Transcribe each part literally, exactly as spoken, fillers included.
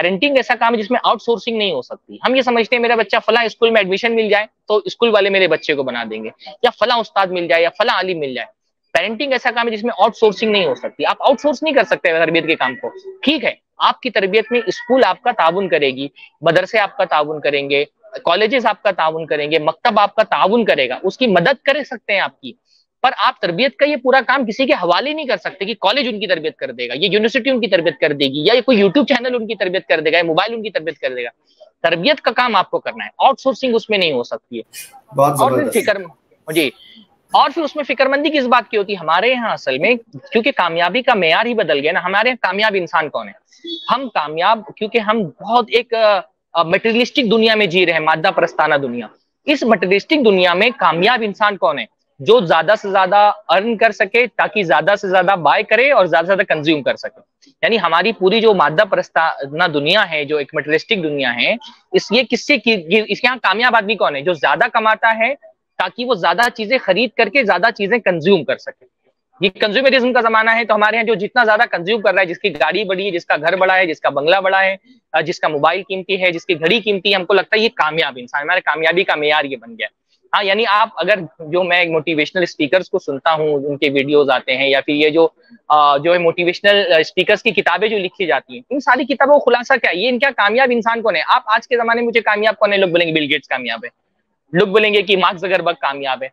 Parenting ऐसा काम है जिसमें आउटसोर्सिंग नहीं हो सकती। हम ये समझते हैं मेरा बच्चा फला स्कूल में एडमिशन मिल जाए तो स्कूल वाले मेरे बच्चे को बना देंगे, या फला उस्ताद मिल जाए या फला आलिम मिल जाए। पेरेंटिंग ऐसा काम है जिसमें आउटसोर्सिंग नहीं हो सकती। आप आउटसोर्स नहीं कर सकते तरबियत के काम को। ठीक है, आपकी तरबियत में स्कूल आपका ताउन करेगी, मदरसे आपका ताउन करेंगे, कॉलेजेस आपका ताउन करेंगे, मकतब आपका ताउन करेगा, उसकी मदद कर सकते हैं आपकी। पर आप तरबियत का ये पूरा काम किसी के हवाले नहीं कर सकते कि कॉलेज उनकी तरबियत कर देगा, ये यूनिवर्सिटी उनकी तरबियत कर देगी, या ये कोई यूट्यूब चैनल उनकी तरबियत कर देगा, या मोबाइल उनकी तरबियत कर देगा। तरबियत का काम आपको करना है, आउटसोर्सिंग उसमें नहीं हो सकती है। बहुत और फिर फिक्र जी और फिर उसमें फिक्रमंदी किस बात की होती है हमारे यहाँ असल में, क्योंकि कामयाबी का मेयार ही बदल गया ना। हमारे यहाँ कामयाब इंसान कौन है? हम कामयाब क्योंकि हम बहुत एक मटेरियलिस्टिक दुनिया में जी रहे हैं, मादा प्रस्ताना दुनिया। इस मटेरियलिस्टिक दुनिया में कामयाब इंसान कौन है? जो ज्यादा से ज्यादा अर्न कर सके ताकि ज्यादा से ज्यादा बाय करे और ज्यादा से ज्यादा कंज्यूम कर सके। यानी हमारी पूरी जो मादा प्रस्ताना दुनिया है, जो एक मटेरियलिस्टिक दुनिया है, इस ये किससे की, इसके यहाँ कामयाब आदमी कौन है? जो ज्यादा कमाता है ताकि वो ज्यादा चीजें खरीद करके ज्यादा चीजें कंज्यूम कर सके। ये कंज्यूमरिज्म का जमाना है, तो हमारे यहाँ जो जितना ज्यादा कंज्यूम कर रहा है, जिसकी गाड़ी बड़ी है, जिसका घर बड़ा है, जिसका बंगला बड़ा है, जिसका मोबाइल कीमती है, जिसकी घड़ी कीमती है, हमको लगता है ये कामयाब इंसान। हमारे कामयाबी का मेयार ये बन गया। हाँ, यानी आप अगर जो मैं मोटिवेशनल स्पीकर्स को सुनता हूँ, उनके वीडियोस आते हैं, या फिर ये जो आ, जो है मोटिवेशनल स्पीकर्स की किताबें जो लिखी जाती हैं, इन सारी किताबों का खुलासा क्या है? ये इनका कामयाब इंसान कौन है? आप आज के जमाने में मुझे कामयाब कौन है? लोग बोलेंगे बिल गेट्स कामयाब है, लोग बोलेंगे कि मार्क ज़करबर्ग कामयाब है,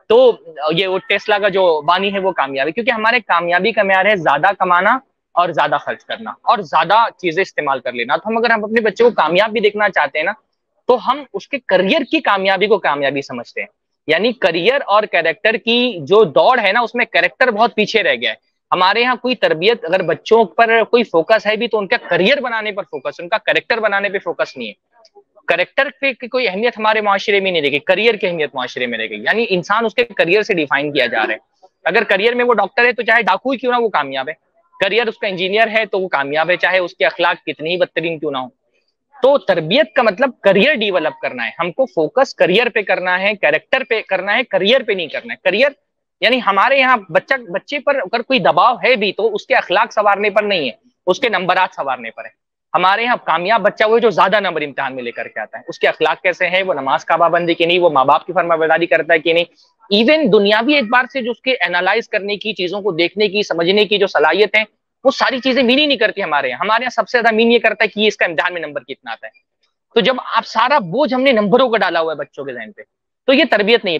तो ये वो टेस्ला का जो बानी है वो कामयाब है। क्योंकि हमारे कामयाबी का मेयार है ज्यादा कमाना और ज्यादा खर्च करना और ज्यादा चीजें इस्तेमाल कर लेना। तो हम अगर हम अपने बच्चे को कामयाब भी देखना चाहते हैं ना, तो हम उसके करियर की कामयाबी को कामयाबी समझते हैं। यानी करियर और कैरेक्टर की जो दौड़ है ना, उसमें कैरेक्टर बहुत पीछे रह गया है। हमारे यहाँ कोई तरबियत अगर बच्चों पर कोई फोकस है भी तो उनका करियर बनाने पर फोकस, उनका कैरेक्टर बनाने पे फोकस नहीं है। करेक्टर पे कोई अहमियत हमारे माशरे में नहीं रह गई, करियर की अहमियत माशरे में रह गई। यानी इंसान उसके करियर से डिफाइन किया जा रहा है। अगर करियर में वो डॉक्टर है तो चाहे डाकू ही क्यों ना वो कामयाब है, करियर उसका इंजीनियर है तो वो कामयाब है, चाहे उसके अखलाक कितनी ही बदतरीन क्यों ना हो। तो तरबियत का मतलब करियर डेवलप करना है, हमको फोकस करियर पे करना है, कैरेक्टर पे करना है, करियर पे नहीं करना है। करियर यानी हमारे यहाँ बच्चा बच्चे पर अगर कोई दबाव है भी तो उसके अखलाक संवारने पर नहीं है, उसके नंबरात संवारने पर है। हमारे यहाँ कामयाब बच्चा वो है जो ज्यादा नंबर इम्तिहान में लेकर के आता है। उसके अखलाक कैसे हैं, वो नमाज का पाबंदी की नहीं, वो माँ बाप की फरमाबरदारी करता है कि नहीं, इवन दुनियावी एतबार से जो उसके एनालाइज करने की, चीजों को देखने की, समझने की जो सलाहियत है, वो सारी चीजें मीन ही नहीं करती हमारे यहाँ। हमारे यहाँ सबसे ज्यादा मीन ये करता है कि इसका इम्तिहान में नंबर कितना आता है। तो जब आप सारा बोझ हमने नंबरों का डाला हुआ है बच्चों के ज़हन पे, तो ये तरबियत नहीं है।